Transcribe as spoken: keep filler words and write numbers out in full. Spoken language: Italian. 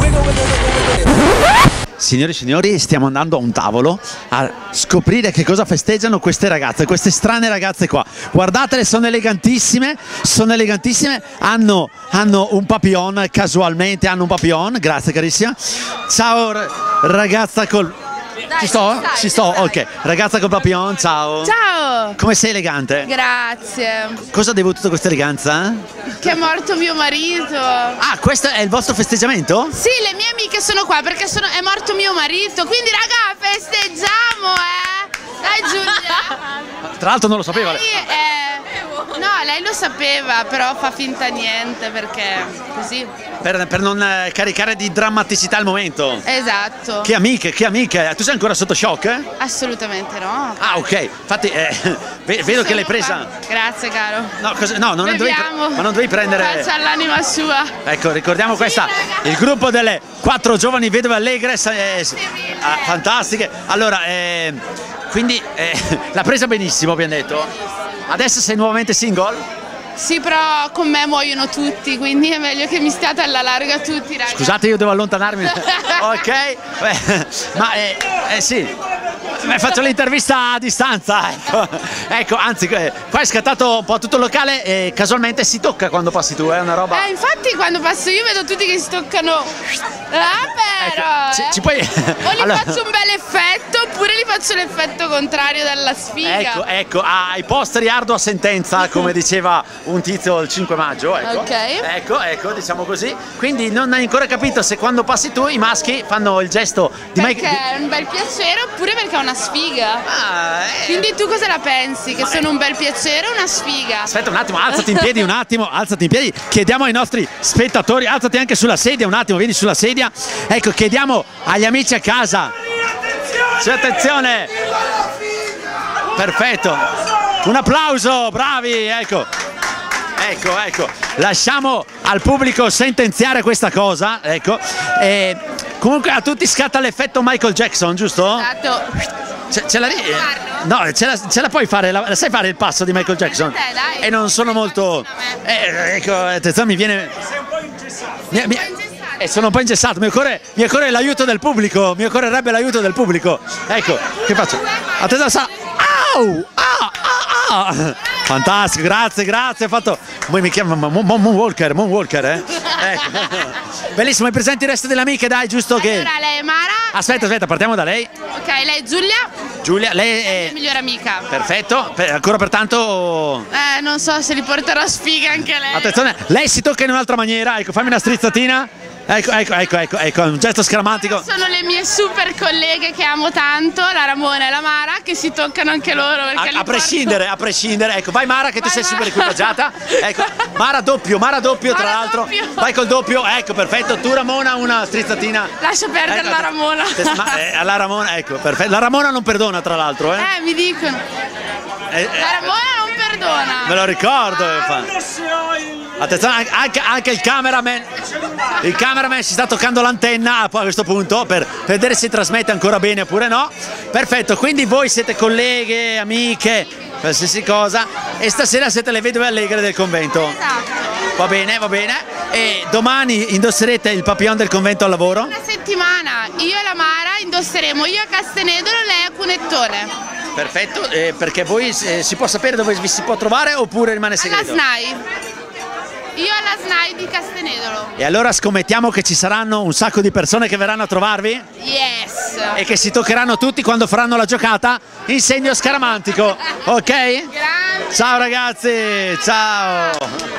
Signori e signori, stiamo andando a un tavolo a scoprire che cosa festeggiano queste ragazze, queste strane ragazze qua. Guardatele, sono elegantissime, sono elegantissime, hanno, hanno un papillon, casualmente hanno un papillon, grazie carissima. Ciao ragazza col... Dai, ci sto? ci stai, ci sto, ci ok. Ragazza col papillon, ciao. Ciao! Come sei elegante? Grazie. Cosa devo tutta questa eleganza? Che è morto mio marito. Ah, questo è il vostro festeggiamento? Sì, le mie amiche sono qua perché sono, è morto mio marito. Quindi raga, festeggiamo, eh! Dai Giulia! Tra l'altro non lo sapeva. Lei, eh, no, lei lo sapeva, però fa finta niente perché così. Per, per non eh, caricare di drammaticità il momento. Esatto. Che amiche, che amiche. Tu sei ancora sotto shock? Eh? Assolutamente no. Ah, ok. Infatti eh, vedo che l'hai presa. Qua. Grazie caro. No, cosa, no non dovevi, ma non dovevi prendere. Faccia l'anima sua. Ecco, ricordiamo questa. Il gruppo delle quattro giovani vedove allegre. Eh, ah, fantastiche. Allora, eh, quindi eh, l'ha presa benissimo, abbiamo detto. Adesso sei nuovamente single? Sì, però con me muoiono tutti, quindi è meglio che mi stiate alla larga tutti, ragazzi. Scusate, io devo allontanarmi. Ok, beh, ma eh, eh sì, beh, faccio l'intervista a distanza. Ecco, ecco anzi, eh, qua è scattato un po' tutto il locale e casualmente si tocca quando passi tu, è eh, una roba. Eh, infatti quando passo io vedo tutti che si toccano. Ah, però! Ecco, ci, eh. ci puoi... O gli allora... faccio un bel effetto oppure gli faccio l'effetto contrario della sfiga. Ecco, ecco, ai posteri ardua sentenza, come diceva un tizio il cinque maggio, ecco. Ok. Ecco, ecco, diciamo così. Quindi non hai ancora capito se quando passi tu i maschi fanno il gesto di Perché Mike... è un bel piacere oppure perché è una sfiga. Ah, eh. Quindi tu cosa la pensi? Che Ma sono è... un bel piacere o una sfiga? Aspetta un attimo, alzati in piedi un attimo, alzati in piedi. Chiediamo ai nostri spettatori, alzati anche sulla sedia un attimo, vieni sulla sedia. Ecco, chiediamo agli amici a casa. Sì, attenzione! Perfetto! Un applauso, bravi, ecco! Ecco, ecco, lasciamo al pubblico sentenziare questa cosa, ecco. E comunque a tutti scatta l'effetto Michael Jackson, giusto? Esatto. Ce, ce la, no, ce la, ce la puoi fare, la, la sai fare il passo di Michael Jackson? Te, dai. E non sono molto... Eh, ecco, attenzione, mi viene... Sei un po' ingessato. Mi, mi, eh, sono un po' ingessato, mi occorre, mi occorre l'aiuto del pubblico, mi occorrerebbe l'aiuto del pubblico. Ecco, che faccio? Attenzione, sa... Au! Ah, ah, ah. Fantastico, grazie, grazie, ho fatto... Poi mi chiama Moonwalker, Moonwalker, eh? Ecco. Bellissimo, hai presenti il resto delle amiche, dai, giusto che... Allora, lei è Mara. Aspetta, aspetta, partiamo da lei. Ok, lei è Giulia. Giulia, lei La è... mia migliore amica. Perfetto, per, ancora pertanto... Eh, non so se li porterò a sfiga anche lei. Attenzione, lei si tocca in un'altra maniera, ecco, fammi una strizzatina. Ecco, ecco, ecco, ecco, ecco, un gesto scaramantico. Sono le mie super colleghe che amo tanto, la Ramona e la Mara, che si toccano anche loro. Perché A, a prescindere, porto... a prescindere, ecco, vai Mara che vai, tu sei Mara. super equipaggiata. Ecco, Mara doppio, Mara doppio Mara tra l'altro. Vai col doppio, ecco, perfetto. Tu Ramona una strizzatina. Lascia perdere ecco, la Ramona. Ma, eh, la Ramona, ecco, perfetto. La Ramona non perdona tra l'altro, eh. Eh, mi dicono. Eh, La Ramona non perdona. Me lo ricordo. Ah, attenzione, anche, anche il cameraman. Il cameraman si sta toccando l'antenna a questo punto per vedere se trasmette ancora bene oppure no. Perfetto, quindi voi siete colleghe, amiche, qualsiasi cosa, e stasera siete le vedove allegre del convento. Esatto. Va bene, va bene. E domani indosserete il papillon del convento al lavoro? Una settimana, io e la Mara indosseremo, io a Castenedolo, lei a Cunettone. Perfetto, eh, perché voi eh, si può sapere dove vi si può trovare oppure rimane segreto? Alla S N A I. Io alla S N A I di Castenedolo. E allora scommettiamo che ci saranno un sacco di persone che verranno a trovarvi? Yes. E che si toccheranno tutti quando faranno la giocata in segno scaramantico, ok? Grazie. Ciao ragazzi, ciao!